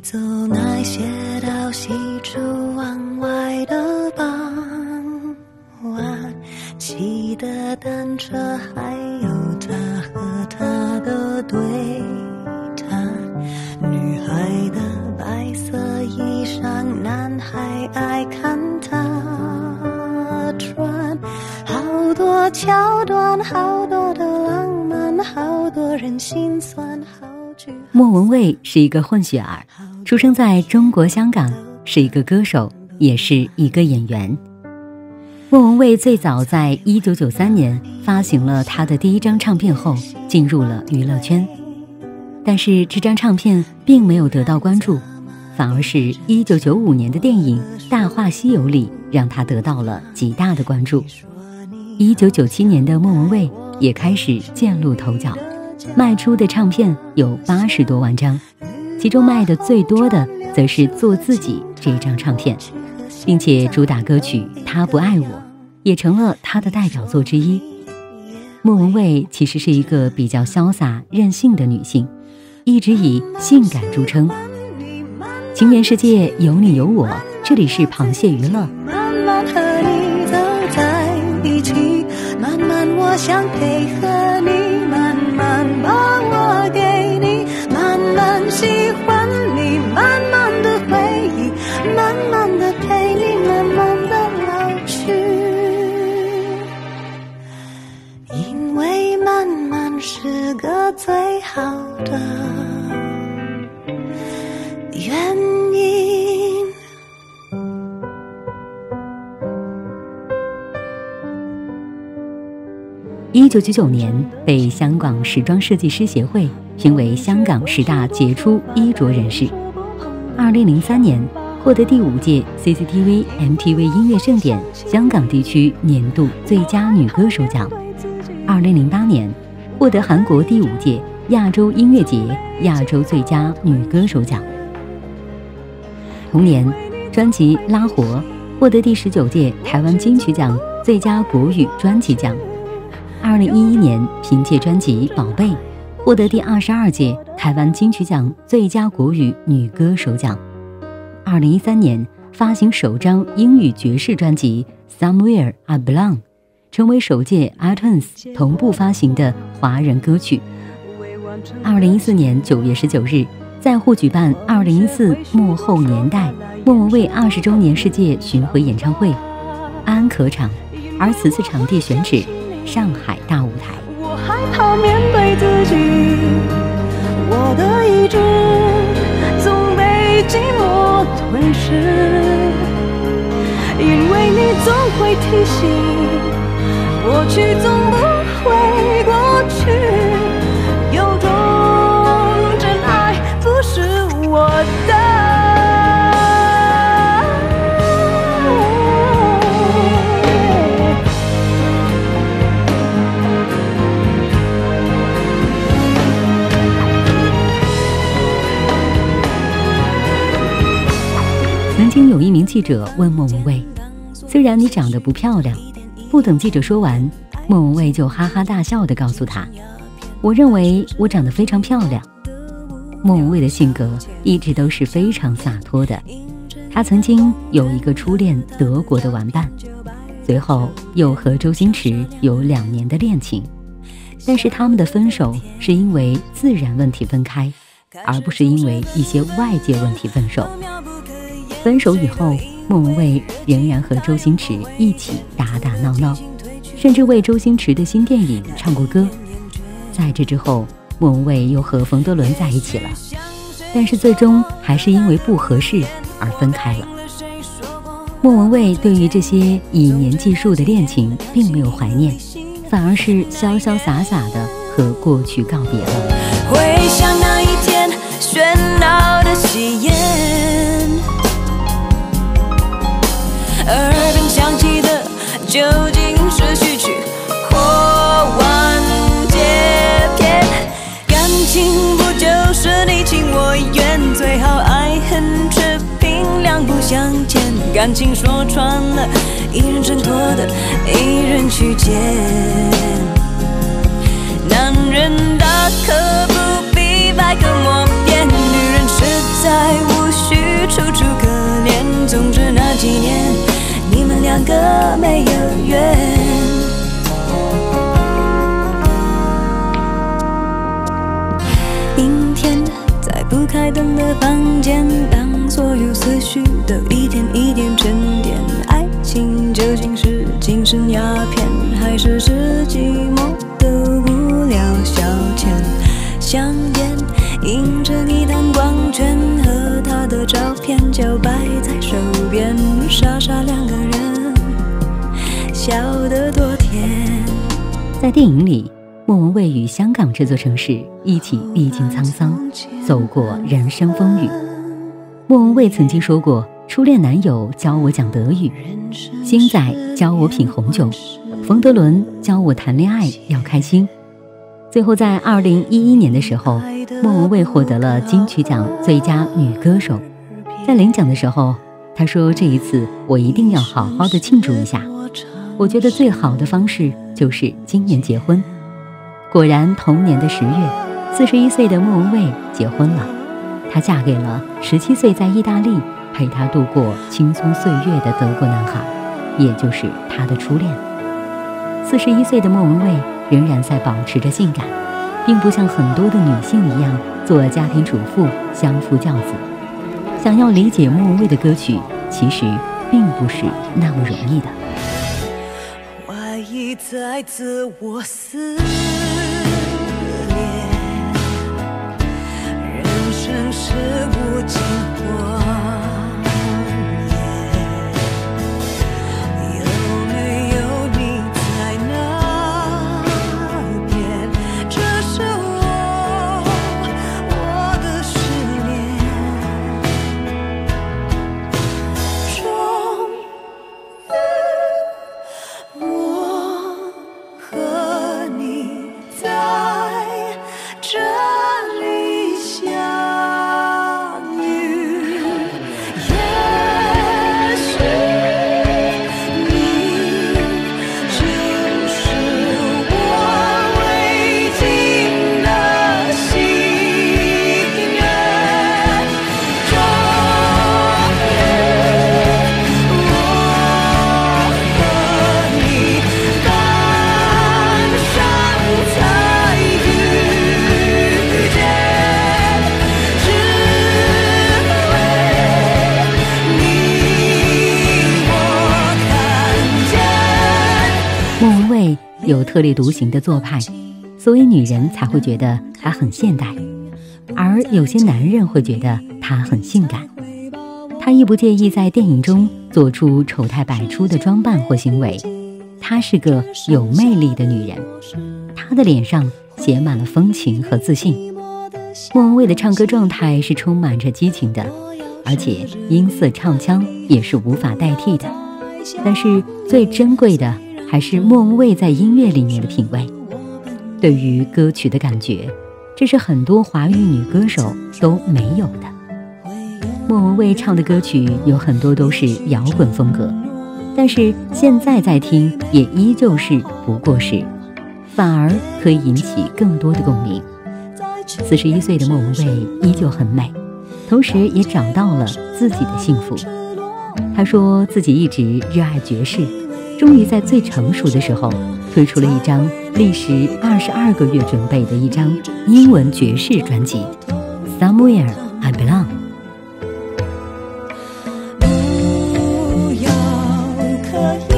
走那些到西出望外的傍晚，骑的单车还有他和他的对谈，女孩的白色衣裳，男孩爱看他穿，好多桥段，好多的浪漫，好多人心酸，好聚好散。 莫文蔚是一个混血儿，出生在中国香港，是一个歌手，也是一个演员。莫文蔚最早在1993年发行了她的第一张唱片后，进入了娱乐圈。但是这张唱片并没有得到关注，反而是1995年的电影《大话西游》里让她得到了极大的关注。1997年的莫文蔚也开始崭露头角，卖出的唱片有80多万张，其中卖的最多的则是《做自己》这张唱片，并且主打歌曲《他不爱我》也成了她的代表作之一。莫文蔚其实是一个比较潇洒任性的女性，一直以性感著称。情人世界有你有我，这里是螃蟹娱乐。 慢慢和你走在一起，慢慢我想配合你，慢慢把我给你，慢慢喜欢你，慢慢的回忆，慢慢的陪你，慢慢的老去，因为慢慢是个最好的原因。 1999年被香港时装设计师协会评为香港10大杰出衣着人士。2003年获得第5届 CCTV MTV 音乐盛典香港地区年度最佳女歌手奖。2008年获得韩国第5届亚洲音乐节亚洲最佳女歌手奖。同年，专辑《拉活》获得第19届台湾金曲奖最佳国语专辑奖。2011年，凭借专辑《宝贝》获得第22届台湾金曲奖最佳国语女歌手奖。2013年，发行首张英语爵士专辑《Somewhere I Belong》，成为首届 iTunes 同步发行的华人歌曲。2014年9月19日，在沪举办2014幕后年代莫文蔚20周年世界巡回演唱会，安可场，而此次场地选址上海大舞台。 我害怕面对自己，我的意志总被寂寞吞噬，因为你总会提醒，过去总不会过去，有种真爱不是我的。 曾经有一名记者问莫文蔚，虽然你长得不漂亮，不等记者说完，莫文蔚就哈哈大笑地告诉他，我认为我长得非常漂亮。莫文蔚的性格一直都是非常洒脱的，她曾经有一个初恋德国的玩伴，随后又和周星驰有2年的恋情，但是他们的分手是因为自然问题分开，而不是因为一些外界问题分手。分手以后，莫文蔚仍然和周星驰一起打打闹闹，甚至为周星驰的新电影唱过歌。在这之后，莫文蔚又和冯德伦在一起了，但是最终还是因为不合适而分开了。莫文蔚对于这些以年计数的恋情并没有怀念，反而是潇潇洒洒的和过去告别了。 回想那一天喧闹的喜宴，耳边响起的究竟是序曲或完结篇？感情不就是你情我愿，最好爱恨持平，两不相欠。感情说穿了，一人挣脱的，一人去捡。男人大可不必百口莫辩，女人实在无明天在不开灯的房间，当所有思绪都一点一点沉淀，爱情究竟是精神鸦片，还是寂寞的无聊消遣？香烟映着一滩光圈，和他的照片就摆在手边，傻傻两个人笑得多甜。 在电影里，莫文蔚与香港这座城市一起历经沧桑，走过人生风雨。莫文蔚曾经说过，初恋男友教我讲德语，星仔教我品红酒，冯德伦教我谈恋爱要开心。最后在2011年的时候，莫文蔚获得了金曲奖最佳女歌手。在领奖的时候，她说，这一次我一定要好好的庆祝一下，我觉得最好的方式就是今年结婚。果然同年的10月，41岁的莫文蔚结婚了。她嫁给了17岁在意大利陪她度过青葱岁月的德国男孩，也就是她的初恋。41岁的莫文蔚仍然在保持着性感，并不像很多的女性一样做家庭主妇相夫教子。想要理解莫文蔚的歌曲，其实并不是那么容易的。 怀疑在自我撕裂，人生是无尽荒野，有没有你在那边？这是我的失恋，终于我和你在这里相遇，也许你就是我未尽的心愿，终于我和你赶上才遇见，只为你我看见。 莫文蔚有特立独行的做派，所以女人才会觉得她很现代，而有些男人会觉得她很性感。她亦不介意在电影中做出丑态百出的装扮或行为，她是个有魅力的女人，她的脸上写满了风情和自信。莫文蔚的唱歌状态是充满着激情的，而且音色唱腔也是无法代替的。但是最珍贵的还是莫文蔚在音乐里面的品味，对于歌曲的感觉，这是很多华语女歌手都没有的。莫文蔚唱的歌曲有很多都是摇滚风格，但是现在在听也依旧是不过时，反而可以引起更多的共鸣。41岁的莫文蔚依旧很美，同时也找到了自己的幸福。她说自己一直热爱爵士，终于在最成熟的时候推出了一张历时22个月准备的一张英文爵士专辑 Somewhere I Belong。 不要可以